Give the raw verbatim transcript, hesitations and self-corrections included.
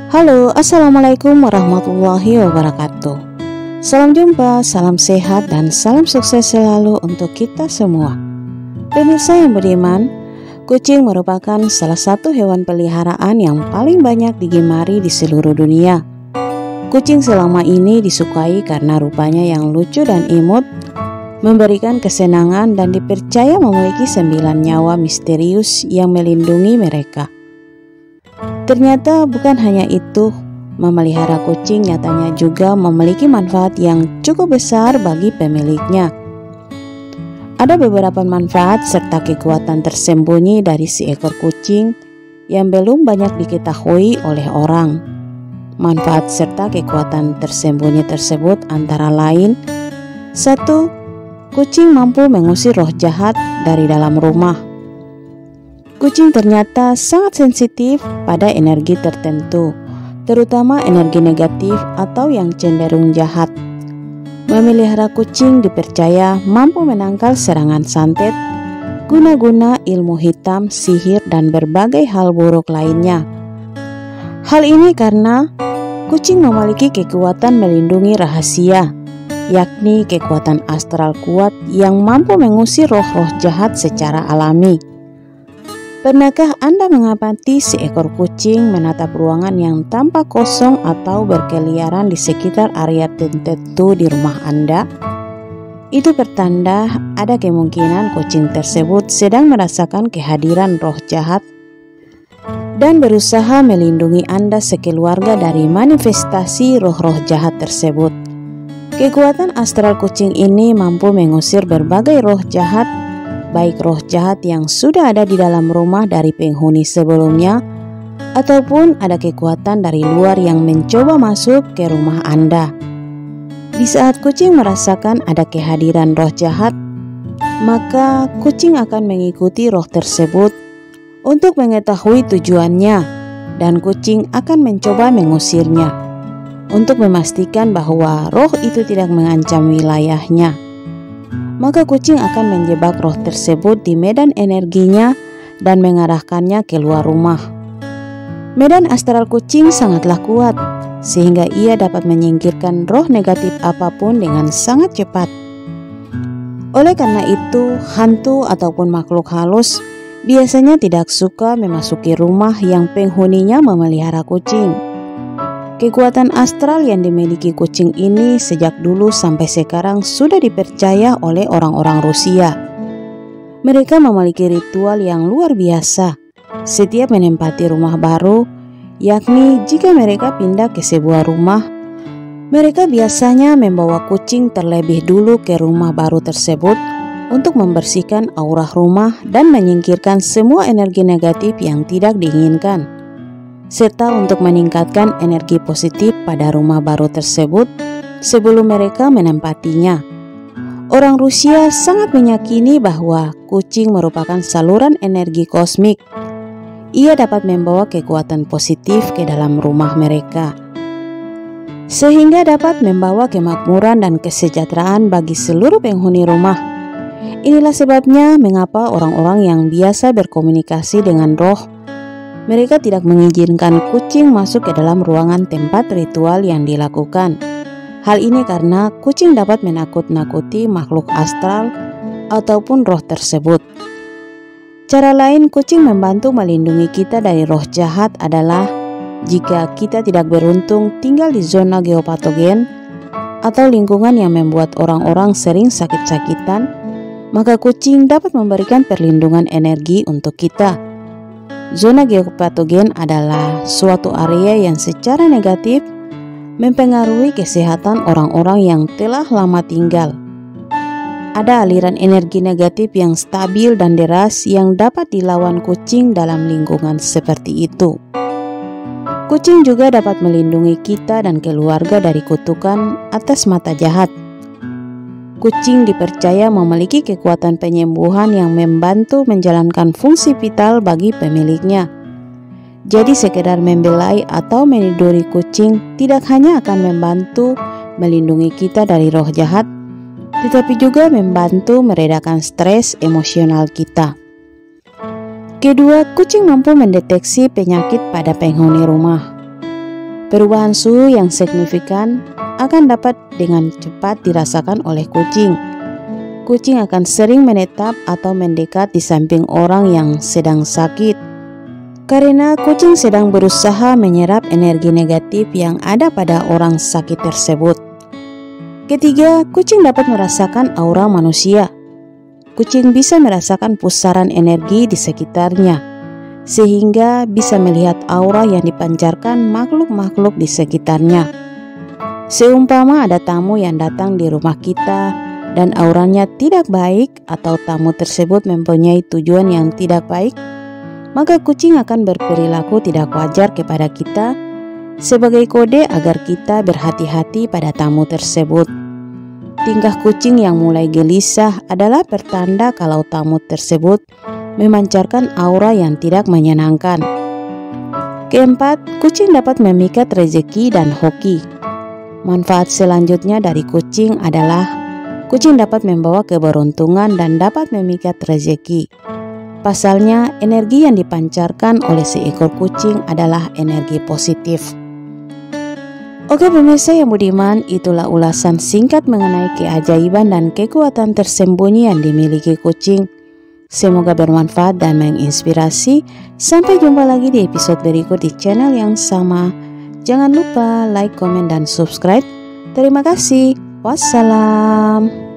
Halo, assalamualaikum warahmatullahi wabarakatuh. Salam jumpa, salam sehat, dan salam sukses selalu untuk kita semua. Pemirsa yang beriman, kucing merupakan salah satu hewan peliharaan yang paling banyak digemari di seluruh dunia. Kucing selama ini disukai karena rupanya yang lucu dan imut, memberikan kesenangan, dan dipercaya memiliki sembilan nyawa misterius yang melindungi mereka. Ternyata bukan hanya itu, memelihara kucing nyatanya juga memiliki manfaat yang cukup besar bagi pemiliknya. Ada beberapa manfaat serta kekuatan tersembunyi dari si ekor kucing yang belum banyak diketahui oleh orang. Manfaat serta kekuatan tersembunyi tersebut antara lain: satu. Kucing mampu mengusir roh jahat dari dalam rumah. Kucing ternyata sangat sensitif pada energi tertentu, terutama energi negatif atau yang cenderung jahat. Memelihara kucing dipercaya mampu menangkal serangan santet guna-guna ilmu hitam, sihir, dan berbagai hal buruk lainnya. Hal ini karena kucing memiliki kekuatan melindungi rahasia, yakni kekuatan astral kuat yang mampu mengusir roh-roh jahat secara alami. Pernahkah Anda mengamati seekor kucing menatap ruangan yang tampak kosong atau berkeliaran di sekitar area tertentu di rumah Anda? Itu pertanda ada kemungkinan kucing tersebut sedang merasakan kehadiran roh jahat dan berusaha melindungi Anda sekeluarga dari manifestasi roh-roh jahat tersebut. Kekuatan astral kucing ini mampu mengusir berbagai roh jahat, baik roh jahat yang sudah ada di dalam rumah dari penghuni sebelumnya, ataupun ada kekuatan dari luar yang mencoba masuk ke rumah Anda. Di saat kucing merasakan ada kehadiran roh jahat, maka kucing akan mengikuti roh tersebut untuk mengetahui tujuannya, dan kucing akan mencoba mengusirnya untuk memastikan bahwa roh itu tidak mengancam wilayahnya. Maka kucing akan menjebak roh tersebut di medan energinya dan mengarahkannya keluar rumah. Medan astral kucing sangatlah kuat, sehingga ia dapat menyingkirkan roh negatif apapun dengan sangat cepat. Oleh karena itu, hantu ataupun makhluk halus biasanya tidak suka memasuki rumah yang penghuninya memelihara kucing. Kekuatan astral yang dimiliki kucing ini sejak dulu sampai sekarang sudah dipercaya oleh orang-orang Rusia. Mereka memiliki ritual yang luar biasa setiap menempati rumah baru, yakni jika mereka pindah ke sebuah rumah, mereka biasanya membawa kucing terlebih dulu ke rumah baru tersebut untuk membersihkan aura rumah dan menyingkirkan semua energi negatif yang tidak diinginkan, serta untuk meningkatkan energi positif pada rumah baru tersebut sebelum mereka menempatinya. Orang Rusia sangat meyakini bahwa kucing merupakan saluran energi kosmik. Ia dapat membawa kekuatan positif ke dalam rumah mereka, sehingga dapat membawa kemakmuran dan kesejahteraan bagi seluruh penghuni rumah. Inilah sebabnya mengapa orang-orang yang biasa berkomunikasi dengan roh, mereka tidak mengizinkan kucing masuk ke dalam ruangan tempat ritual yang dilakukan. Hal ini karena kucing dapat menakut-nakuti makhluk astral ataupun roh tersebut. Cara lain kucing membantu melindungi kita dari roh jahat adalah jika kita tidak beruntung tinggal di zona geopatogen atau lingkungan yang membuat orang-orang sering sakit-sakitan, maka kucing dapat memberikan perlindungan energi untuk kita. Zona geopatogen adalah suatu area yang secara negatif mempengaruhi kesehatan orang-orang yang telah lama tinggal. Ada aliran energi negatif yang stabil dan deras yang dapat dilawan kucing dalam lingkungan seperti itu. Kucing juga dapat melindungi kita dan keluarga dari kutukan atas mata jahat. Kucing dipercaya memiliki kekuatan penyembuhan yang membantu menjalankan fungsi vital bagi pemiliknya. Jadi sekedar membelai atau meniduri kucing tidak hanya akan membantu melindungi kita dari roh jahat, tetapi juga membantu meredakan stres emosional kita. Kedua, kucing mampu mendeteksi penyakit pada penghuni rumah. Perubahan suhu yang signifikan akan dapat dengan cepat dirasakan oleh kucing. Kucing akan sering menetap atau mendekat di samping orang yang sedang sakit, karena kucing sedang berusaha menyerap energi negatif yang ada pada orang sakit tersebut. Ketiga, kucing dapat merasakan aura manusia. Kucing bisa merasakan pusaran energi di sekitarnya, sehingga bisa melihat aura yang dipancarkan makhluk-makhluk di sekitarnya. Seumpama ada tamu yang datang di rumah kita dan auranya tidak baik atau tamu tersebut mempunyai tujuan yang tidak baik, maka kucing akan berperilaku tidak wajar kepada kita sebagai kode agar kita berhati-hati pada tamu tersebut. Tingkah kucing yang mulai gelisah adalah pertanda kalau tamu tersebut memancarkan aura yang tidak menyenangkan. Keempat, kucing dapat memikat rezeki dan hoki. Manfaat selanjutnya dari kucing adalah kucing dapat membawa keberuntungan dan dapat memikat rezeki. Pasalnya, energi yang dipancarkan oleh seekor kucing adalah energi positif. Oke pemirsa yang budiman, itulah ulasan singkat mengenai keajaiban dan kekuatan tersembunyi yang dimiliki kucing. Semoga bermanfaat dan menginspirasi. Sampai jumpa lagi di episode berikut di channel yang sama. Jangan lupa like, komen, dan subscribe. Terima kasih. Wassalam.